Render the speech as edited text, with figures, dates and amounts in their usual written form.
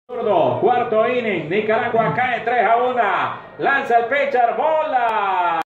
Cuarto inning, Nicaragua cae 3-1. Lanza el pitcher, bola.